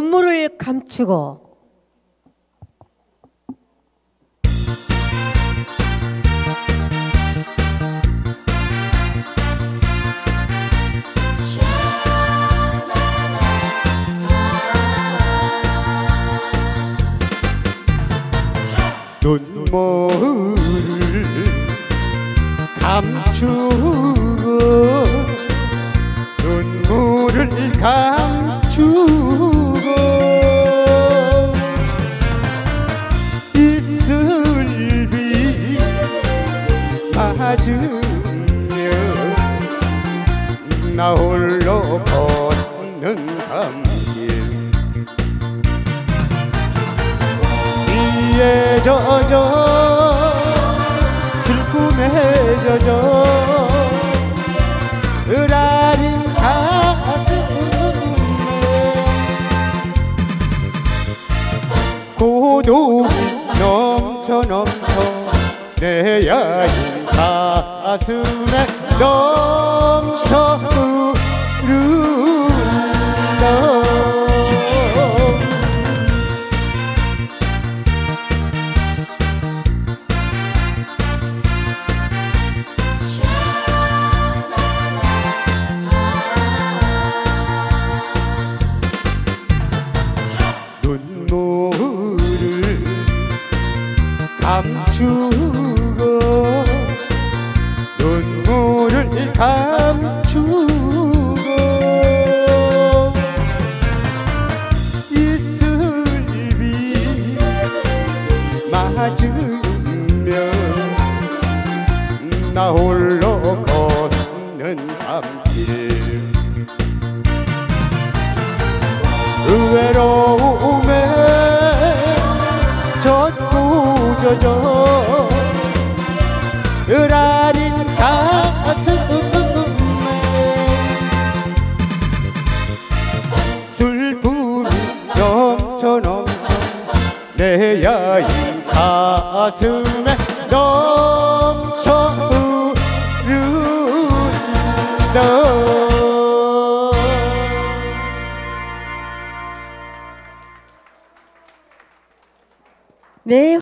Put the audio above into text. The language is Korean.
눈물을 감추고 눈물을 감추고 눈물을 감추고 이슬비 맞으며 나 홀로 걷는 밤길 비에 젖어 슬픔에 젖어 쓰라린 가슴에 고독이 넘쳐 내 야인 가슴에 넘쳐 흐른다. 눈물을 감추고 눈물을 감추고 이슬비 맞으며 나 홀로 걷는 밤길 외로움에 젖고 젖어 으라린 가슴에 슬픔이 넘쳐 내 야인 가슴에 넘쳐 흐른다. 네.